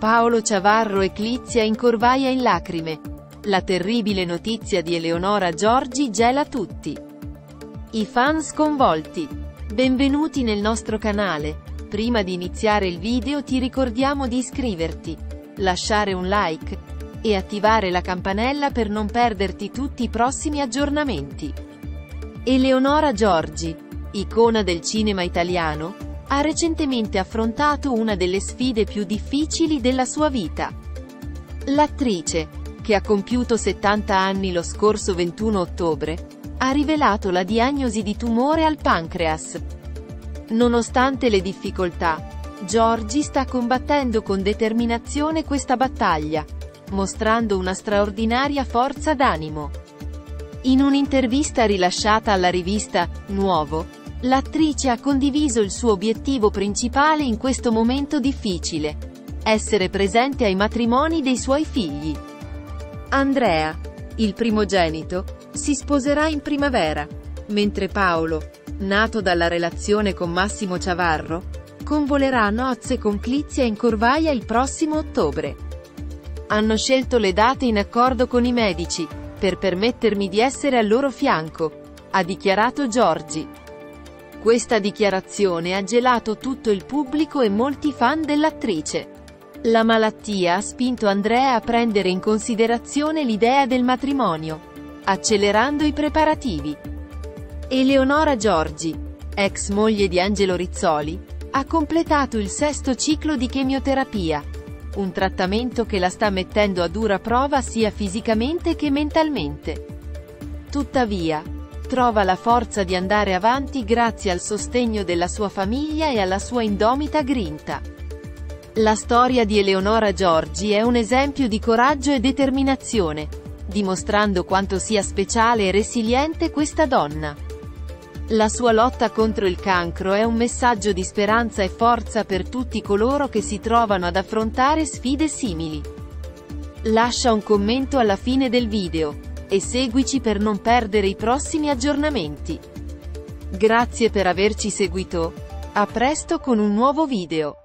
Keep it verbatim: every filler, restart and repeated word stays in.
Paolo Ciavarro eclizia in Corvaia in lacrime. La terribile notizia di Eleonora Giorgi gela tutti. I fan sconvolti. Benvenuti nel nostro canale. Prima di iniziare il video ti ricordiamo di iscriverti, lasciare un like e attivare la campanella per non perderti tutti i prossimi aggiornamenti. Eleonora Giorgi, icona del cinema italiano, ha recentemente affrontato una delle sfide più difficili della sua vita. L'attrice, che ha compiuto settanta anni lo scorso ventuno ottobre, ha rivelato la diagnosi di tumore al pancreas. Nonostante le difficoltà, Giorgi sta combattendo con determinazione questa battaglia, mostrando una straordinaria forza d'animo. In un'intervista rilasciata alla rivista Nuovo, l'attrice ha condiviso il suo obiettivo principale in questo momento difficile: essere presente ai matrimoni dei suoi figli. Andrea, il primogenito, si sposerà in primavera, mentre Paolo, nato dalla relazione con Massimo Ciavarro, convolerà a nozze con Clizia in Corvaia il prossimo ottobre. Hanno scelto le date in accordo con i medici, per permettermi di essere al loro fianco, ha dichiarato Giorgi. Questa dichiarazione ha gelato tutto il pubblico e molti fan dell'attrice. La malattia ha spinto Andrea a prendere in considerazione l'idea del matrimonio, accelerando i preparativi. Eleonora Giorgi, ex moglie di Angelo Rizzoli, ha completato il sesto ciclo di chemioterapia, un trattamento che la sta mettendo a dura prova sia fisicamente che mentalmente. Tuttavia, trova la forza di andare avanti grazie al sostegno della sua famiglia e alla sua indomita grinta. La storia di Eleonora Giorgi è un esempio di coraggio e determinazione, dimostrando quanto sia speciale e resiliente questa donna. La sua lotta contro il cancro è un messaggio di speranza e forza per tutti coloro che si trovano ad affrontare sfide simili. Lascia un commento alla fine del video e seguici per non perdere i prossimi aggiornamenti. Grazie per averci seguito. A presto con un nuovo video.